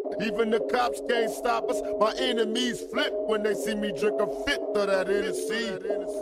Even the cops can't stop us. My enemies flip when they see me drink a fifth of that Hennessy.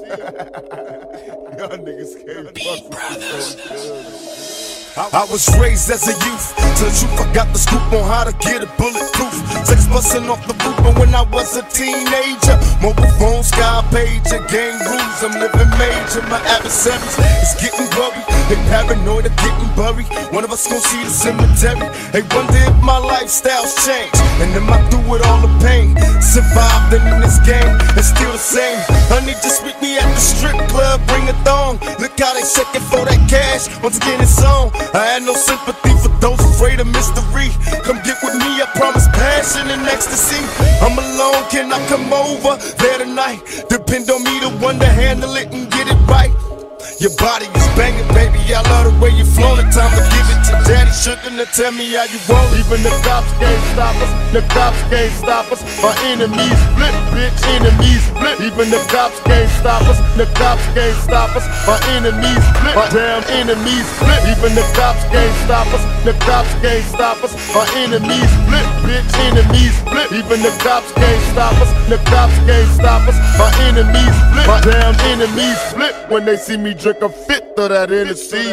Y'all niggas can't fuck with me. I was raised as a youth. To the truth, I got the scoop on how to get it bulletproof. Sex busting off the roof, but when I was a teenager, mobile phone, sky page, and gang rules. I'm living major. My adversaries is getting worried. They paranoid of getting buried. One of us gon' see the cemetery. They wonder if my lifestyle's changed, and am I through with all the pain? Survived in this game, it's still the same. Honey, just meet me at the strip club, bring a thong. Look how they shaking for that cash. Once again, it's on. I had no sympathy for those afraid of mystery. Come get with me, I promise passion and ecstasy. I'm alone, can I come over there tonight? Depend on me to one to handle it and get it right. Your body is banging, baby, I love the way you flown. It's time to give it to daddy sugar to tell me how you want. Even the cops can't stop us, the cops can't stop us. My enemies flip, bitch, enemies flip. Even the cops can't stop us, the cops can't stop us. My enemies flip, my damn enemies flip. Even the cops can't stop us, the cops can't stop us. My enemies flip, bitch, enemies flip. Even the cops can't stop us, the cops can't stop us. My enemies flip, my damn enemies flip when they see me drink a fifth of that Hennessy.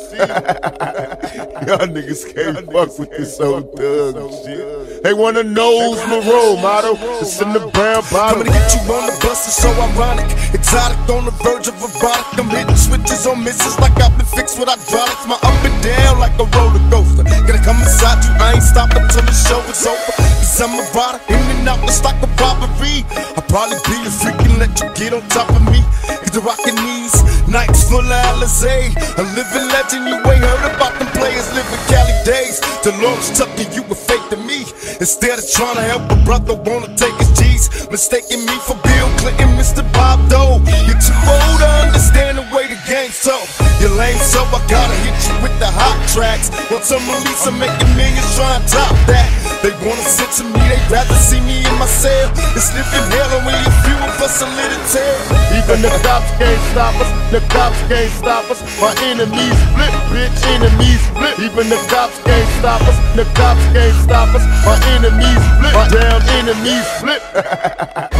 Y'all niggas can't fuck with this old thug shit. They wanna know who's my role model. It's in the brown bottle. Coming to get you on the bus is so ironic. Exotic on the verge of erotic. I'm hitting switches on misses like I've been fixed with hydraulics. My up and down like a roller coaster. Gotta come inside you, I ain't stopping till the show is over. Cause I'm a rider, in and out just like a robbery. I'll probably be a freak and let you get on top of me. Cause the rockin' knees, nights full of Alizé. A living legend, you ain't heard about them players living Cali days. The Lord's tucking you a fake to me. Instead of trying to help a brother, wanna take his G's. Mistaking me for Bill Clinton, Mr. Bob Dole. You're too old to understand the way the game's told. You're lame, so I gotta hit you with the hot tracks. Once I'm released, I'm making millions trying to top that. They wanna sit to me, they'd rather see me in my cell. It's living hell, and we a few of us a little tail. Even the cops can't stop us, the cops can't stop us. My enemies flip, bitch, enemies flip. Even the cops can't stop us, the cops can't stop us. My enemies flip, my damn enemies flip.